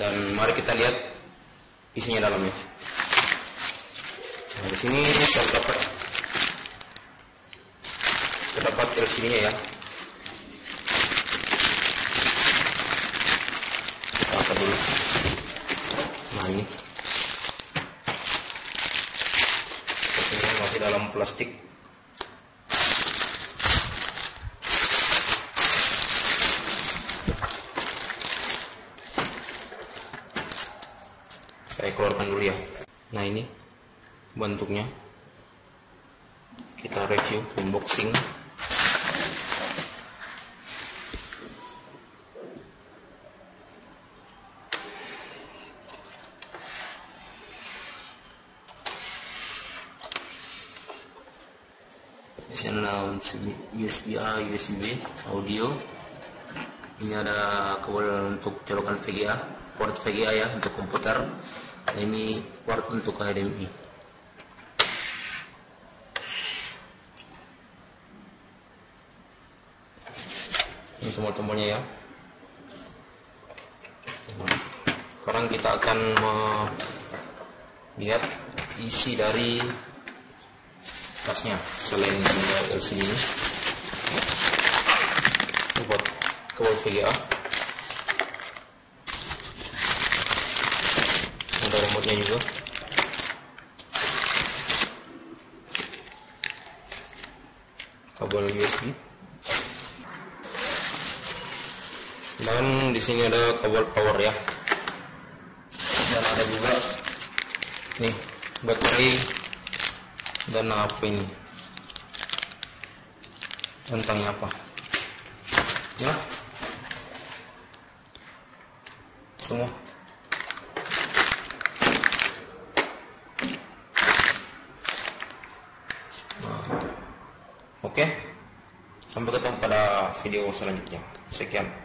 Dan mari kita lihat isinya dalamnya. Nah, di sini terdapat LCD-nya ya. Kita angkat dulu. Nah, ini masih dalam plastik. Saya keluarkan dulu ya. Nah, ini bentuknya. Kita review, unboxing. Di sini ada USB A, USB B, audio. Ini ada kabel untuk colokan VGA, port VGA ya untuk komputer. Ini port untuk HDMI. Ini tombol-tombolnya ya. Sekarang kita akan melihat isi dari tasnya selain LCD ini. Buat kabel VGA, ada remote-nya juga, kabel USB, dan di sini ada kabel power ya, dan ada juga nih baterai dan apa ini tentangnya apa ya, semua. Oke, sampai ketemu pada video selanjutnya. Sekian.